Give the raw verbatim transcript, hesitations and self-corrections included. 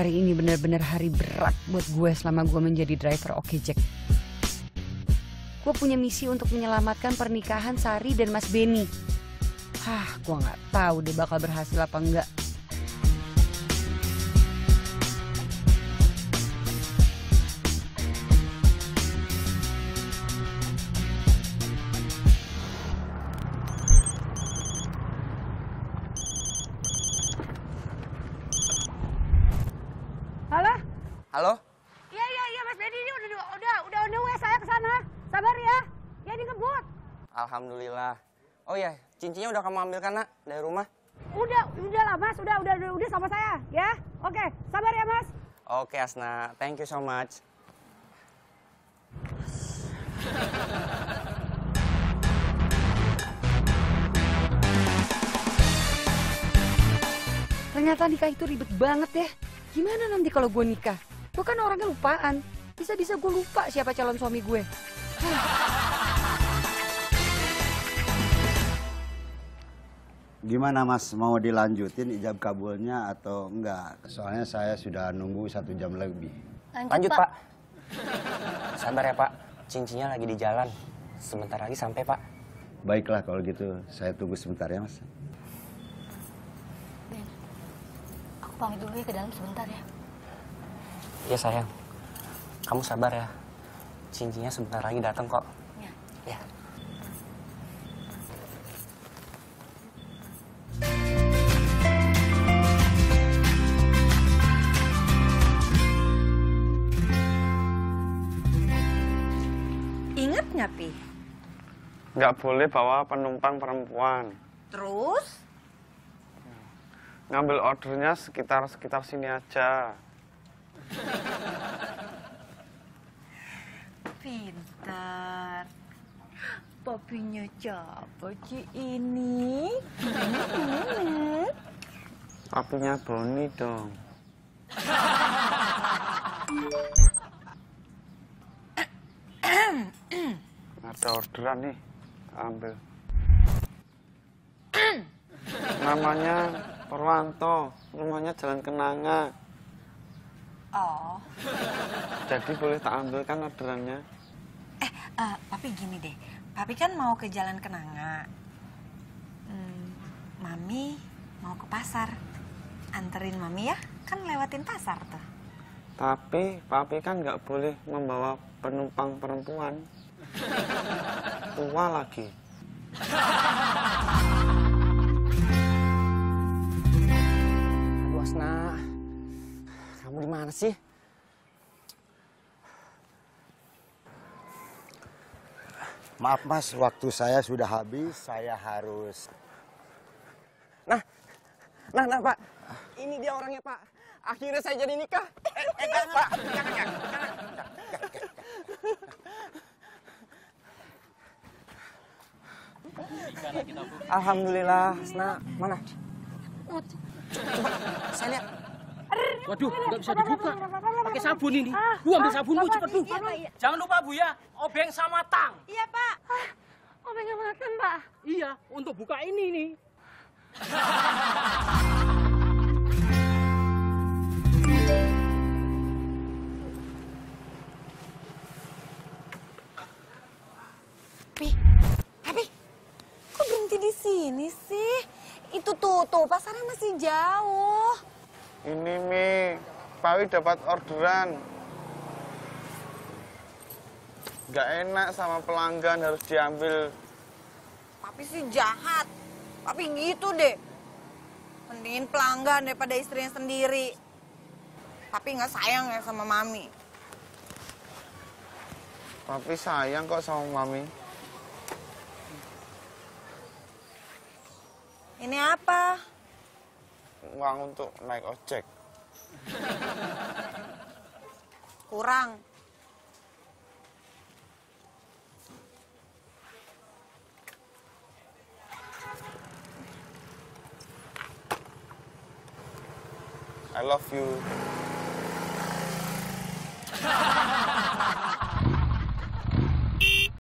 Hari ini benar-benar hari berat buat gue selama gue menjadi driver Oke Jack. Gue punya misi untuk menyelamatkan pernikahan Sari dan Mas Benny. Hah, gue nggak tahu deh bakal berhasil apa enggak. Halo? Halo? Iya, iya, iya, Mas Benny ini udah, udah, udah on the way saya ke sana. Sabar ya, ya ini ngebut. Alhamdulillah. Oh ya, cincinnya udah kamu ambilkan, Nak, dari rumah? Udah, udah lah Mas, udah, udah, udah, udah sama saya, ya. Oke, sabar ya Mas. Oke, Asna. Thank you so much. Ternyata nikah itu ribet banget ya. Gimana nanti kalau gue nikah? Gue kan orangnya lupaan. Bisa-bisa gue lupa siapa calon suami gue. Gimana Mas, mau dilanjutin ijab kabulnya atau enggak? Soalnya saya sudah nunggu satu jam lebih. Lanjut, Lanjut Pak. Pak. Sabar ya, Pak. Cincinnya lagi di jalan. Sebentar lagi sampai, Pak. Baiklah kalau gitu, saya tunggu sebentar ya, Mas. Ben, aku pamit dulu ya ke dalam sebentar ya. Iya, sayang. Kamu sabar ya. Cincinnya sebentar lagi datang kok. Ya. Ya. Ingat nggak, Pi? Nggak boleh bawa penumpang perempuan. Terus? Ngambil ordernya sekitar-sekitar sini aja. Pintar. Papinya siapa Ci ini? Papinya Boni dong. Ada orderan nih, ambil. Namanya Purwanto, rumahnya Jalan Kenanga. Oh. Jadi boleh tak ambilkan orderannya? Eh, uh, Papi gini deh. Papi kan mau ke Jalan Kenanga. Hmm, Mami mau ke pasar. Anterin Mami ya, kan lewatin pasar tuh. Tapi Papi kan nggak boleh membawa penumpang perempuan. Tua lagi. Aduh, Asna. Kamu di mana sih? Maaf Mas, waktu saya sudah habis, saya harus... Nah, nah, nah, Pak. Ini dia orangnya, Pak. Akhirnya saya jadi nikah. Eh, eh, eh Pak. Jangan, jangan, jangan. Alhamdulillah, Asna. Mana? Coba, saya lihat. Waduh, nggak bisa dibuka. Pakai sabun ini. Bu, ambil sabunmu cepat, Bu. Jangan lupa, Bu ya. Obeng sama tang. Iya, Pak. Obeng yang makan, Pak. Iya, untuk buka ini nih. Pi, Papi, kok berhenti di sini sih? Itu tuh, tuh, pasarnya masih jauh. Ini Mi, Papi dapat orderan. Gak enak sama pelanggan, harus diambil. Papi sih jahat. Papi gitu deh. Mendingin pelanggan daripada istrinya sendiri. Papi nggak sayang ya sama Mami. Papi sayang kok sama Mami. Ini apa? Uang untuk naik ojek. Kurang. I love you.